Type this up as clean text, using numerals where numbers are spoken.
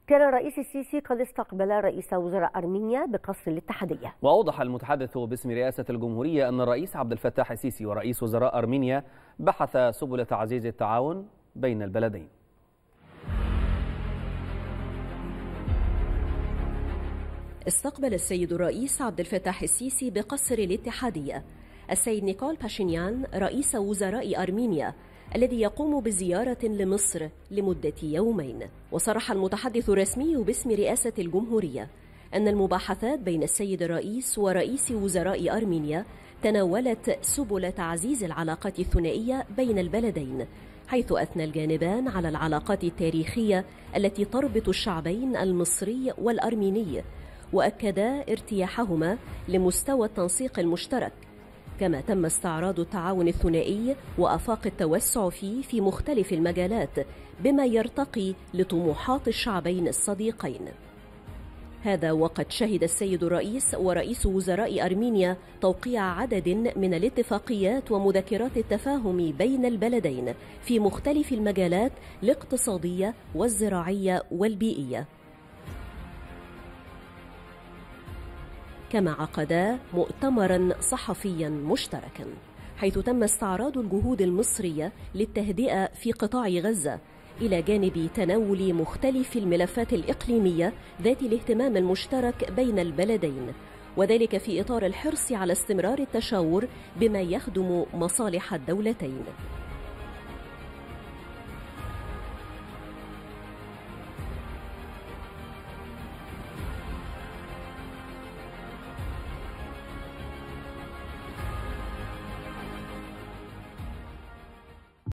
كان الرئيس السيسي قد استقبل رئيس وزراء أرمينيا بقصر الاتحادية. وأوضح المتحدث باسم رئاسة الجمهورية أن الرئيس عبد الفتاح السيسي ورئيس وزراء أرمينيا بحث سبل تعزيز التعاون بين البلدين. استقبل السيد الرئيس عبد الفتاح السيسي بقصر الاتحادية السيد نيكول باشينيان رئيس وزراء أرمينيا الذي يقوم بزيارة لمصر لمدة يومين. وصرح المتحدث الرسمي باسم رئاسة الجمهورية أن المباحثات بين السيد الرئيس ورئيس وزراء أرمينيا تناولت سبل تعزيز العلاقات الثنائية بين البلدين، حيث أثنى الجانبان على العلاقات التاريخية التي تربط الشعبين المصري والأرميني، وأكدا ارتياحهما لمستوى التنسيق المشترك، كما تم استعراض التعاون الثنائي وآفاق التوسع فيه في مختلف المجالات بما يرتقي لطموحات الشعبين الصديقين. هذا وقد شهد السيد الرئيس ورئيس وزراء أرمينيا توقيع عدد من الاتفاقيات ومذكرات التفاهم بين البلدين في مختلف المجالات الاقتصادية والزراعية والبيئية. كما عقدا مؤتمرا صحفيا مشتركا حيث تم استعراض الجهود المصرية للتهدئة في قطاع غزة إلى جانب تناول مختلف الملفات الإقليمية ذات الاهتمام المشترك بين البلدين، وذلك في إطار الحرص على استمرار التشاور بما يخدم مصالح الدولتين.